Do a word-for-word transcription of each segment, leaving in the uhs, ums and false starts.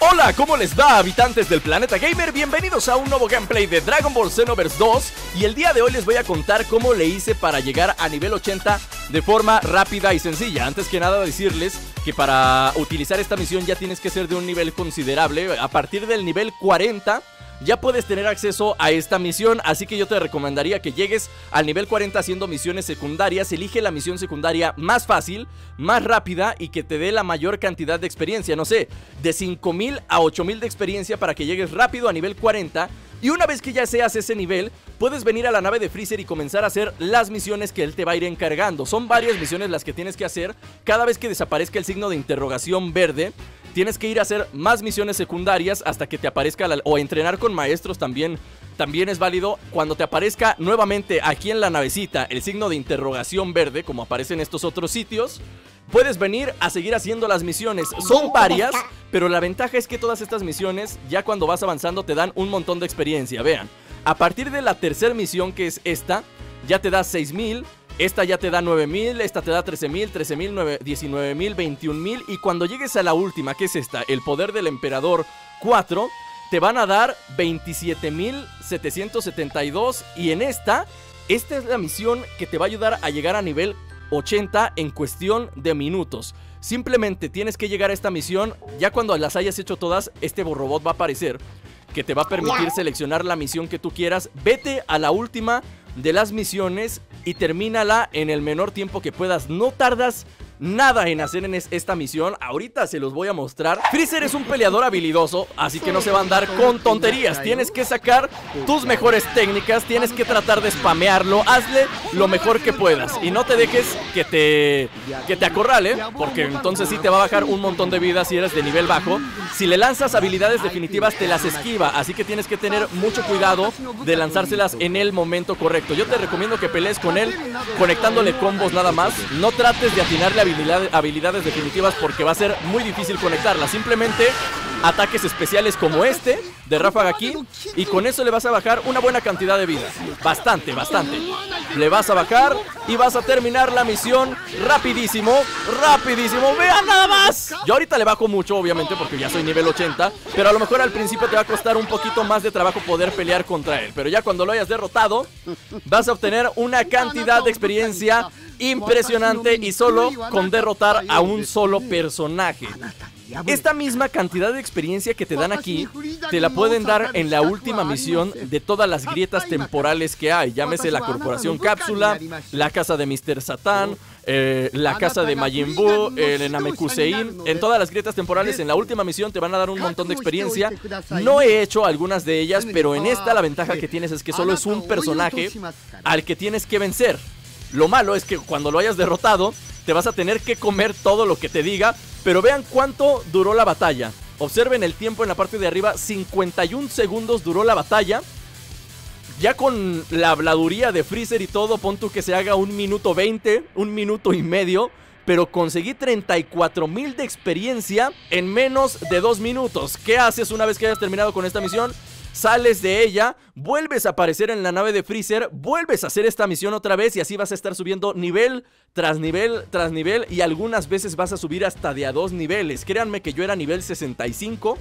Hola, ¿cómo les va, habitantes del planeta gamer? Bienvenidos a un nuevo gameplay de Dragon Ball Xenoverse dos. Y el día de hoy les voy a contar cómo le hice para llegar a nivel ochenta de forma rápida y sencilla. Antes que nada decirles que para utilizar esta misión ya tienes que ser de un nivel considerable. A partir del nivel cuarenta ya puedes tener acceso a esta misión, así que yo te recomendaría que llegues al nivel cuarenta haciendo misiones secundarias. Elige la misión secundaria más fácil, más rápida y que te dé la mayor cantidad de experiencia. No sé, de cinco mil a ocho mil de experiencia para que llegues rápido a nivel cuarenta. Y una vez que ya seas ese nivel, puedes venir a la nave de Freezer y comenzar a hacer las misiones que él te va a ir encargando. Son varias misiones las que tienes que hacer. Cada vez que desaparezca el signo de interrogación verde, tienes que ir a hacer más misiones secundarias hasta que te aparezca la, o entrenar con maestros también, también es válido. Cuando te aparezca nuevamente aquí en la navecita el signo de interrogación verde, como aparece en estos otros sitios, puedes venir a seguir haciendo las misiones. Son varias, pero la ventaja es que todas estas misiones, ya cuando vas avanzando, te dan un montón de experiencia. Vean, a partir de la tercera misión, que es esta, ya te da seis mil. Esta ya te da nueve mil, esta te da trece mil, trece mil, diecinueve mil, veintiún mil. Y cuando llegues a la última, que es esta, el poder del emperador cuatro, te van a dar veintisiete mil setecientos setenta y dos. Y en esta, esta es la misión que te va a ayudar a llegar a nivel ochenta en cuestión de minutos. Simplemente tienes que llegar a esta misión. Ya cuando las hayas hecho todas, este robot va a aparecer, que te va a permitir seleccionar la misión que tú quieras. Vete a la última de las misiones y termínala en el menor tiempo que puedas. No tardas nada en hacer en esta misión. Ahorita se los voy a mostrar. Freezer es un peleador habilidoso, así que no se va a andar con tonterías. Tienes que sacar tus mejores técnicas, tienes que tratar de spamearlo. Hazle lo mejor que puedas y no te dejes que te, que te acorrale, porque entonces sí te va a bajar un montón de vida si eres de nivel bajo. Si le lanzas habilidades definitivas, te las esquiva, así que tienes que tener mucho cuidado de lanzárselas en el momento correcto. Yo te recomiendo que pelees con él conectándole combos nada más. No trates de atinarle habilidades habilidades definitivas porque va a ser muy difícil conectarlas. Simplemente ataques especiales como este de Ráfaga Ki, y con eso le vas a bajar una buena cantidad de vida. Bastante, bastante. Le vas a bajar y vas a terminar la misión rapidísimo, rapidísimo. ¡Vean nada más! Yo ahorita le bajo mucho, obviamente, porque ya soy nivel ochenta, pero a lo mejor al principio te va a costar un poquito más de trabajo poder pelear contra él. Pero ya cuando lo hayas derrotado, vas a obtener una cantidad de experiencia impresionante, y solo con derrotar a un solo personaje. Esta misma cantidad de experiencia que te dan aquí, te la pueden dar en la última misión de todas las grietas temporales que hay. Llámese la Corporación Cápsula, la casa de mister Satan, eh, la casa de Majin Buu, el Namekusein. En todas las grietas temporales, en la última misión te van a dar un montón de experiencia. No he hecho algunas de ellas, pero en esta la ventaja que tienes es que solo es un personaje al que tienes que vencer. Lo malo es que cuando lo hayas derrotado, te vas a tener que comer todo lo que te diga. Pero vean cuánto duró la batalla. Observen el tiempo en la parte de arriba. cincuenta y un segundos duró la batalla. Ya con la habladuría de Freezer y todo, pon tú que se haga un minuto veinte, un minuto y medio. Pero conseguí treinta y cuatro mil de experiencia en menos de dos minutos. ¿Qué haces una vez que hayas terminado con esta misión? Sales de ella, vuelves a aparecer en la nave de Freezer, vuelves a hacer esta misión otra vez, y así vas a estar subiendo nivel tras nivel tras nivel, y algunas veces vas a subir hasta de a dos niveles. Créanme que yo era nivel sesenta y cinco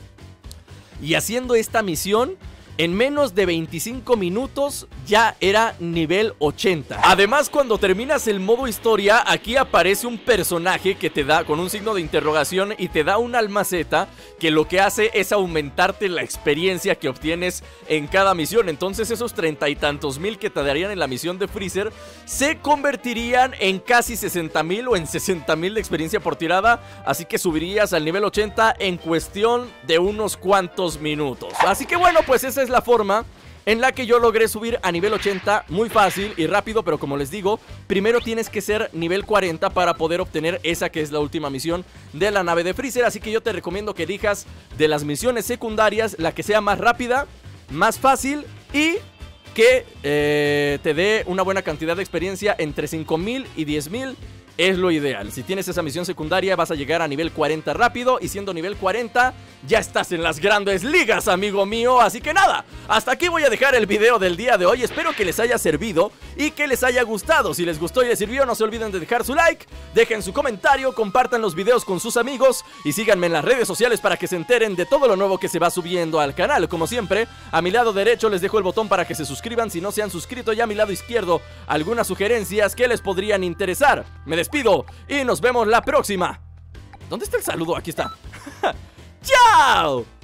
y haciendo esta misión en menos de veinticinco minutos ya era nivel ochenta. Además, cuando terminas el modo historia, aquí aparece un personaje que te da con un signo de interrogación y te da una almaceta que lo que hace es aumentarte la experiencia que obtienes en cada misión. Entonces esos treinta y tantos mil que te darían en la misión de Freezer se convertirían en casi sesenta mil o en sesenta mil de experiencia por tirada. Así que subirías al nivel ochenta en cuestión de unos cuantos minutos. Así que bueno, pues esa es la forma en la que yo logré subir a nivel ochenta muy fácil y rápido. Pero como les digo, primero tienes que ser nivel cuarenta para poder obtener esa que es la última misión de la nave de Freezer. Así que yo te recomiendo que elijas de las misiones secundarias la que sea más rápida, más fácil y que eh, te dé una buena cantidad de experiencia entre cinco mil y diez mil es lo ideal. Si tienes esa misión secundaria vas a llegar a nivel cuarenta rápido, y siendo nivel cuarenta ya estás en las grandes ligas, amigo mío. Así que nada, hasta aquí voy a dejar el video del día de hoy. Espero que les haya servido y que les haya gustado. Si les gustó y les sirvió, no se olviden de dejar su like, dejen su comentario, compartan los videos con sus amigos y síganme en las redes sociales para que se enteren de todo lo nuevo que se va subiendo al canal. Como siempre, a mi lado derecho les dejo el botón para que se suscriban si no se han suscrito, y a mi lado izquierdo algunas sugerencias que les podrían interesar. Me despido y nos vemos la próxima. ¿Dónde está el saludo? Aquí está. ¡Chao!